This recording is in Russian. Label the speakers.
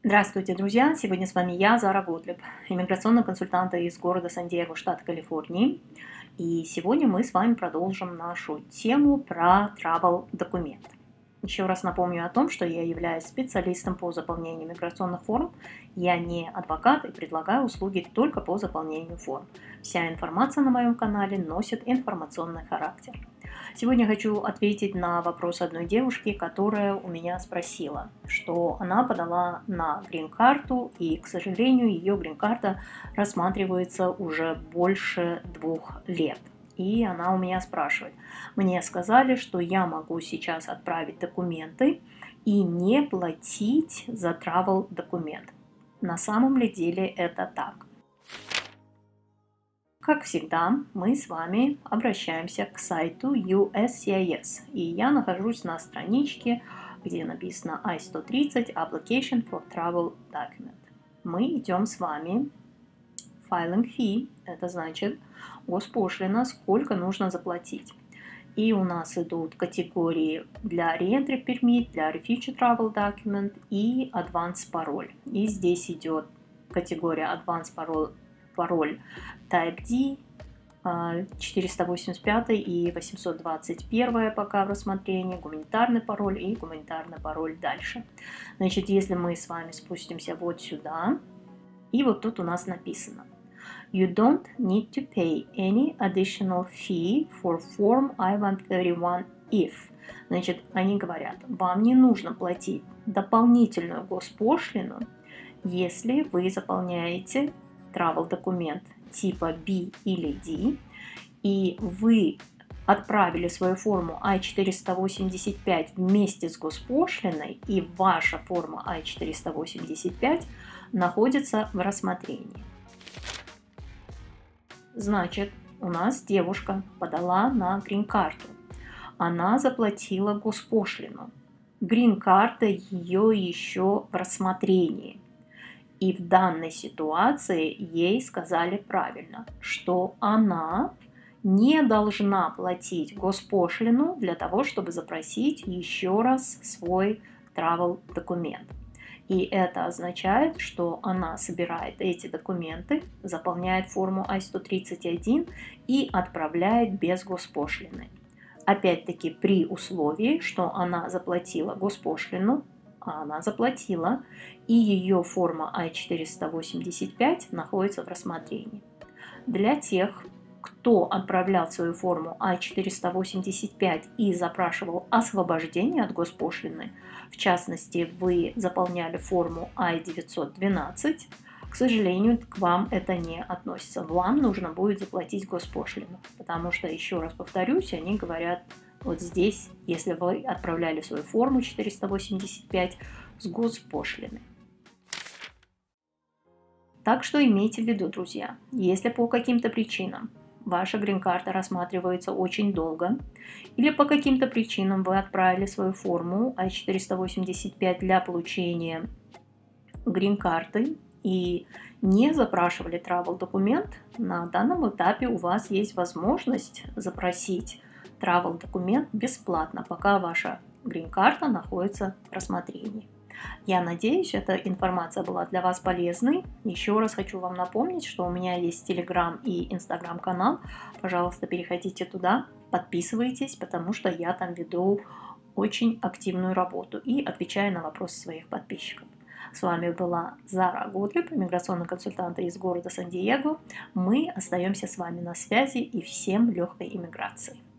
Speaker 1: Здравствуйте, друзья! Сегодня с вами я, Зара Готлиб, иммиграционный консультант из города Сан-Диего, штат Калифорнии. И сегодня мы с вами продолжим нашу тему про travel документ. Еще раз напомню о том, что я являюсь специалистом по заполнению миграционных форм. Я не адвокат и предлагаю услуги только по заполнению форм. Вся информация на моем канале носит информационный характер. Сегодня хочу ответить на вопрос одной девушки, которая у меня спросила, что она подала на грин-карту, и, к сожалению, ее грин-карта рассматривается уже больше 2 лет. И она у меня спрашивает: мне сказали, что я могу сейчас отправить документы и не платить за travel документ. На самом ли деле это так? Как всегда, мы с вами обращаемся к сайту USCIS, и я нахожусь на страничке, где написано I-130 Application for Travel Document. Мы идем с вами Filing Fee, это значит госпошлина, сколько нужно заплатить. И у нас идут категории для Re-Entry Permit, для Refugee Travel Document и Advance Parole. И здесь идет категория Advance Parole Type D, 485 и 821 пока в рассмотрении, гуманитарный пароль и гуманитарный пароль дальше. Значит, если мы с вами спустимся вот сюда, и вот тут у нас написано: You don't need to pay any additional fee for Form I-131 if. Значит, они говорят, вам не нужно платить дополнительную госпошлину, если вы заполняете travel документ типа B или D, и вы отправили свою форму I-485 вместе с госпошлиной, и ваша форма I-485 находится в рассмотрении. Значит, у нас девушка подала на грин-карту. Она заплатила госпошлину. Грин-карта ее еще в рассмотрении. И в данной ситуации ей сказали правильно, что она не должна платить госпошлину для того, чтобы запросить еще раз свой travel документ. И это означает, что она собирает эти документы, заполняет форму I-131 и отправляет без госпошлины. Опять-таки при условии, что она заплатила госпошлину, а она заплатила, и ее форма I-485 находится в рассмотрении. Для тех, кто отправлял свою форму I-485 и запрашивал освобождение от госпошлины, в частности, вы заполняли форму I-912, к сожалению, к вам это не относится. Вам нужно будет заплатить госпошлину, потому что, еще раз повторюсь, они говорят вот здесь, если вы отправляли свою форму 485 с госпошлиной. Так что имейте в виду, друзья, если по каким-то причинам ваша грин-карта рассматривается очень долго, или по каким-то причинам вы отправили свою форму I-485 для получения грин-карты и не запрашивали travel документ, на данном этапе у вас есть возможность запросить travel документ бесплатно, пока ваша грин-карта находится в рассмотрении. Я надеюсь, эта информация была для вас полезной. Еще раз хочу вам напомнить, что у меня есть Telegram и Instagram канал. Пожалуйста, переходите туда, подписывайтесь, потому что я там веду очень активную работу и отвечаю на вопросы своих подписчиков. С вами была Зара Готлиб, иммиграционный консультант из города Сан-Диего. Мы остаемся с вами на связи, и всем легкой иммиграции.